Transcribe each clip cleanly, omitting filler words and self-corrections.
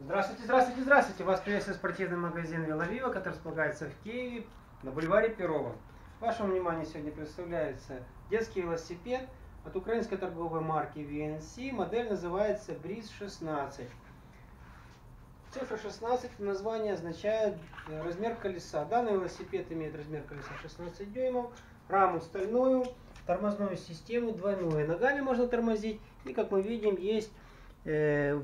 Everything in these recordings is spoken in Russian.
Здравствуйте, здравствуйте, здравствуйте! Вас приветствует спортивный магазин Веловива, который располагается в Киеве на бульваре Перова. Вашему вниманию сегодня представляется детский велосипед от украинской торговой марки VNC. Модель называется Breeze 16. Цифра 16 название означает размер колеса. Данный велосипед имеет размер колеса 16 дюймов, раму стальную, тормозную систему двойную. Ногами можно тормозить, и как мы видим, есть на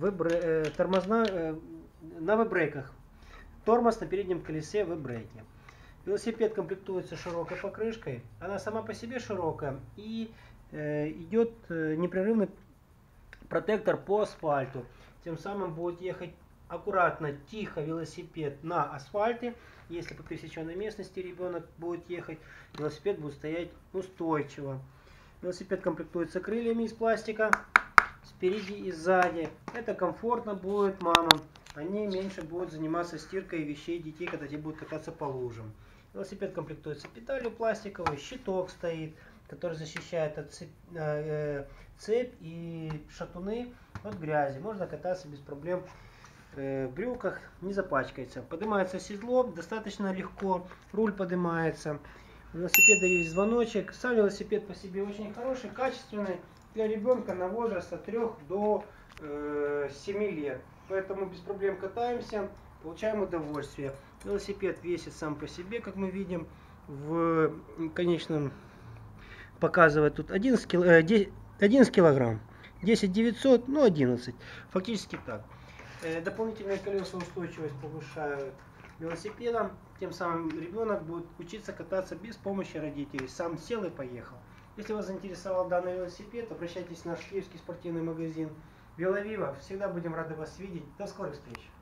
веб-брейках. Тормоз на переднем колесе веб-брейке. Велосипед комплектуется широкой покрышкой. Она сама по себе широкая и идет непрерывный протектор по асфальту. Тем самым будет ехать аккуратно, тихо велосипед на асфальте. Если по пересеченной местности ребенок будет ехать, велосипед будет стоять устойчиво. Велосипед комплектуется крыльями из пластика спереди и сзади. Это комфортно будет мамам. Они меньше будут заниматься стиркой вещей детей, когда те будут кататься по лужам. Велосипед комплектуется педалью пластиковой, щиток стоит, который защищает от цепь и шатуны от грязи. Можно кататься без проблем в брюках, не запачкается. Поднимается седло достаточно легко, руль поднимается. У велосипеда есть звоночек. Сам велосипед по себе очень хороший, качественный для ребенка на возраст от 3 до 7 лет. Поэтому без проблем катаемся, получаем удовольствие. Велосипед весит сам по себе, как мы видим. В конечном показывает тут 11 килограмм. 10 900, ну 11. Фактически так. Дополнительные колеса устойчивость повышают велосипедом. Тем самым ребенок будет учиться кататься без помощи родителей. Сам сел и поехал. Если вас заинтересовал данный велосипед, обращайтесь в наш киевский спортивный магазин Веловива. Всегда будем рады вас видеть. До скорых встреч!